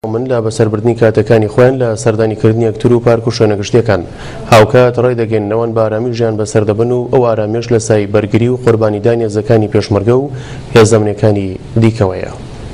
من لە بەسەربردنی کاتەکانی خۆیان لە سەردانیکردنی یەکتر و پارک و شوێنەگەشتیەکان هاوکات ڕێی دەگەن نەوەن بە ئارامی ژیان بەسەردەبن و ئەو ئارامێش لە سای بەرگری و قوربانیدانی هێزەکانی پێشمەرگە و هێزەمنیەکانی دیکەوەیە.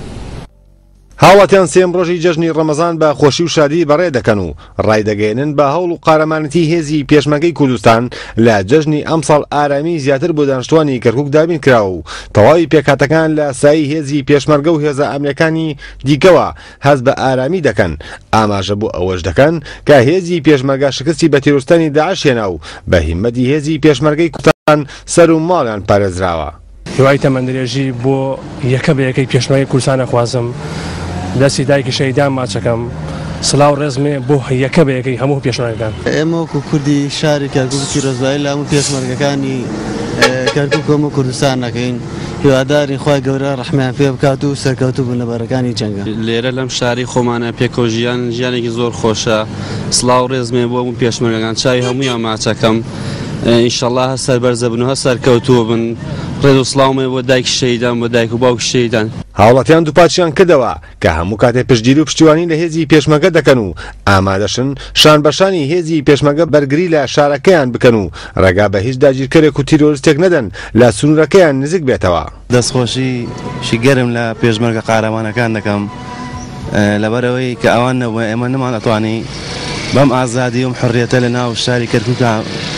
هاوڵاتیان سێم ڕۆژی جەژنی ڕەمەزان بە خۆشی و شادی بەڕێ دەکەن و ڕایدەگەێنن بە هەوڵ و قارەمانەتی هێزی پێشمەرگەی کوردستان لە جەژنی ئەمساڵ ئارامی زیاتر بۆ دانیشتوانی کەرکووک دابین کراوە و تەواوی پێکهاتەکان لە سایی هێزی پێشمەرگە و هێزە ئەمریکانی دیکەوە هەز بە ئارامی دەکەن. ئاماژە بۆ ئەوەش دەکەن کە هێزی پێشمەرگە شکستی بە تیرۆستانی داعش هێنا و بە هیممەتی هێزی پێشمەرگەی کوردستان سەر و ماڵیان پارێزراوە. هیوای تەمەندرێژی بۆ یەکە بە یەکەی پێشمەرگەی کوردستان دەخوازم، دەستی دایکی شەیدان ماچەکەم، سڵاو ڕێزمێ بۆ یەکە بە یەکەی هەموو پێشمەرگەکان. ئێمە وەکو کوردی شاری کەرکووکی ڕۆژبایی لە هەموو پێشمەرگەکانی کەرکووک هەموو کوردستان نەکەین، هیواداری خوای گەورە ڕەحمیان پێ بکات و سەرکەوتوو بوون لە بەرەکانی جەنگە. لێرە لەم شاری خۆمانە پێکەوە ژیانێکی زۆر خۆشە. سڵاو ڕێزمێ بۆ هەموو پێشمەرگەکان، چاوی هەموویان ماچەکەم. ئینشەڵڵا هە سەربەرزە بن و هە سەرکەوتووە بن. ڕێز و سڵاومێ بۆ دایکی شەیدان، بۆ دایک و باوکی شەیدان. هاوڵاتیان دووپاتیان کردەوە کە هەموو کاتێ پشتگیری و پشتیوانی لە هێزی پێشمەرگە دەکەن و ئامادەشن شان بەشانی هێزی پێشمەرگە بەرگری لە شارەکەیان بکەن و ڕێگا بە هیچ داگیرکەرێک و تیرۆریستێک نەدەن لە سنوورەکەیان نزیک بێتەوە. دەستخۆشی گەرم لە پێشمەرگە قارەمانەکان دەکەم لەبەرەوەی کە ئەوان ئێمە نەمانەتوانی بەم ئازادی و حڕیەتە لە ناو شاری کەرکووکە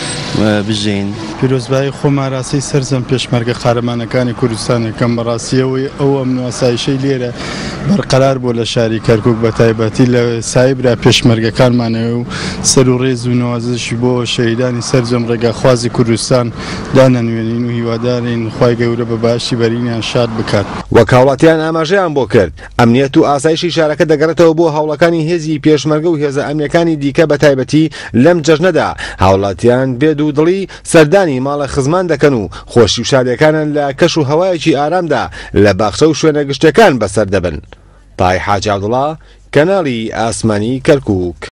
بژین. پیرۆزبایی خۆمان ڕاستی سەرجەم پێشمەرگە قارەمانەکانی کوردستانەکەم بەڕاستیەوەی ئەو ئەمن و ئاسایشەی لێرە بەرقەرار بۆ لە شاری کەرکووک بە تایبەتی لە سایبرا پێشمەرگەکانمانەوە و سەر و ڕێز و نوازشی بۆ شەهیدانی سەرجەم ڕێگاخوازی کوردستان دانەنوێنین و هیوادارین خوای گەورە بە باشی بەرینیان شاد بکات. وەک هاوڵاتیان ئاماژەیان بۆ کرد ئەمنیەت و ئاسایشی شارەکە دەگەڕێتەوە بۆ هاوڵەکانی هێزی پێشمەرگە و هێزە ئەمریکانی دیکە بە تایبەتی لەم جەژنەدا هاوڵاتیان بێد و دڵی سەردانی ماڵە خزمان دەکەن و خۆشی و شادەکانن لە کەش و هەوایەکی ئارامدا لە باخچە و شوێنە گشتەکان بەسەر دەبن. تای حاجی عەبدوڵڵا، کەناڵی ئاسمانی کەرکووک.